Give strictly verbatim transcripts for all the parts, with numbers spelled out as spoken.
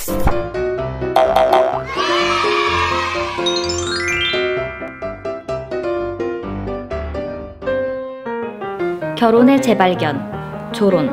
결혼의 재발견, 조론.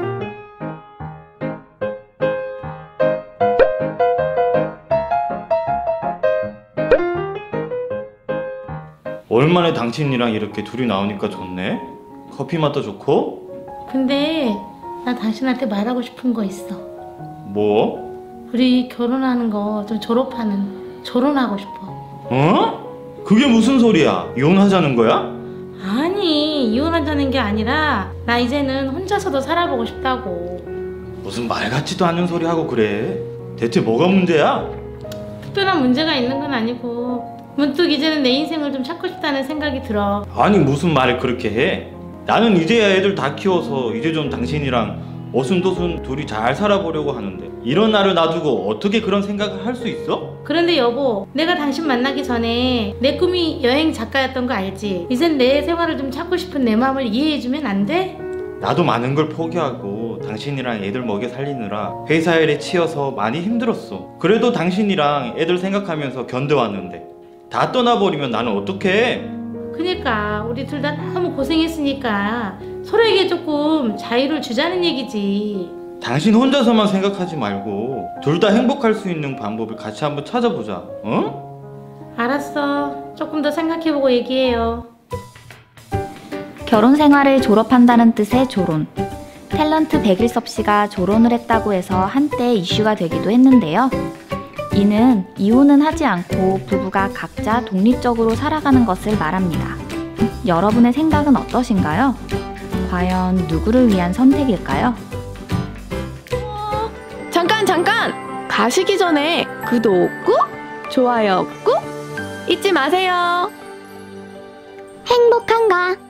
오랜만에 당신이랑 이렇게 둘이 나오니까 좋네? 커피 맛도 좋고? 근데 나 당신한테 말하고 싶은 거 있어. 뭐? 우리 결혼하는 거 좀 졸업하는, 졸혼하고 싶어. 어? 그게 무슨 소리야? 이혼하자는 거야? 아니, 이혼하자는 게 아니라 나 이제는 혼자서도 살아보고 싶다고. 무슨 말 같지도 않은 소리 하고 그래. 대체 뭐가 문제야? 특별한 문제가 있는 건 아니고 문득 이제는 내 인생을 좀 찾고 싶다는 생각이 들어. 아니 무슨 말을 그렇게 해? 나는 이제야 애들 다 키워서 이제 좀 당신이랑 어순도순 둘이 잘 살아보려고 하는데 이런 나를 놔두고 어떻게 그런 생각을 할 수 있어? 그런데 여보, 내가 당신 만나기 전에 내 꿈이 여행 작가였던 거 알지? 이젠 내 생활을 좀 찾고 싶은 내 마음을 이해해주면 안 돼? 나도 많은 걸 포기하고 당신이랑 애들 먹여 살리느라 회사 일에 치여서 많이 힘들었어. 그래도 당신이랑 애들 생각하면서 견뎌왔는데 다 떠나버리면 나는 어떡해? 그니까 우리 둘 다 너무 고생했으니까 서로에게 조금 자유를 주자는 얘기지. 당신 혼자서만 생각하지 말고 둘 다 행복할 수 있는 방법을 같이 한번 찾아보자. 어? 알았어. 조금 더 생각해보고 얘기해요. 결혼 생활을 졸업한다는 뜻의 조론. 탤런트 백일섭 씨가 조론을 했다고 해서 한때 이슈가 되기도 했는데요. 이는 이혼은 하지 않고 부부가 각자 독립적으로 살아가는 것을 말합니다. 여러분의 생각은 어떠신가요? 과연 누구를 위한 선택일까요? 어, 잠깐 잠깐! 가시기 전에 구독 꾹! 좋아요 꾹! 잊지 마세요. 행복한가?